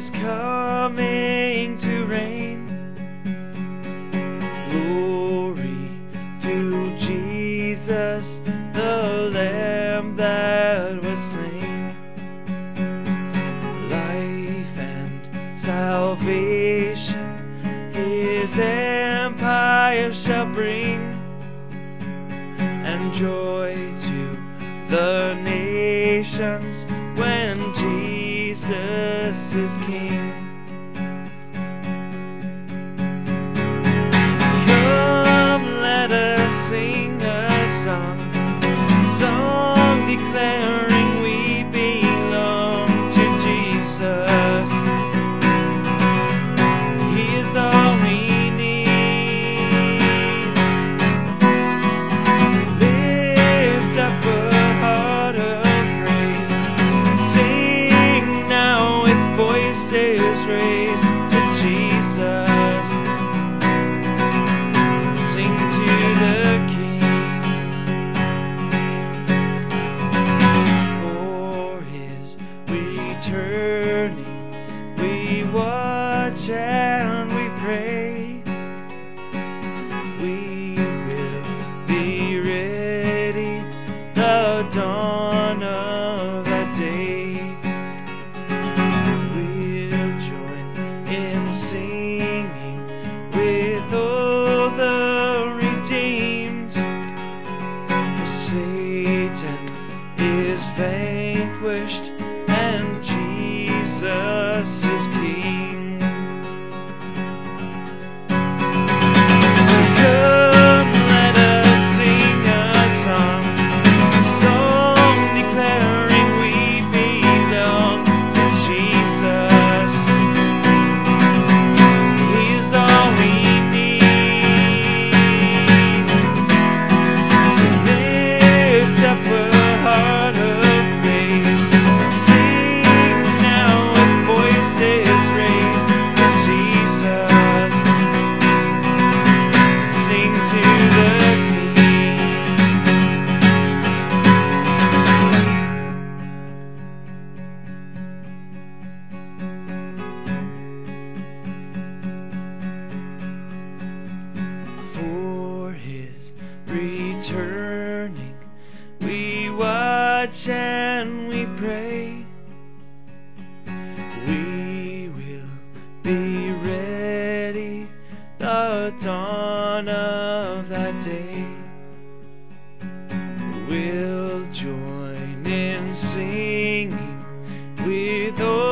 is coming to reign. Glory to Jesus, the Lamb that was slain. Life and salvation His empire shall bring, and joy to the nations when Jesus is King. Come, let us sing a song declaring we belong to Jesus. He is all we need. Lift up a heart of praise. Sing now with voices raised to Jesus. Sing to the King, for His returning we watch and we pray. We will be ready the dawn of that day. We'll join in singing with all the redeemed. Satan is vanquished and Jesus is King. Come, let us sing a song declaring we belong to Jesus. He is all we need. To lift up a heart of praise. Sing now with voices raised to Jesus. Sing to the King. For His returning we watch and we pray. We will be ready the dawn of that day. We'll join in singing with all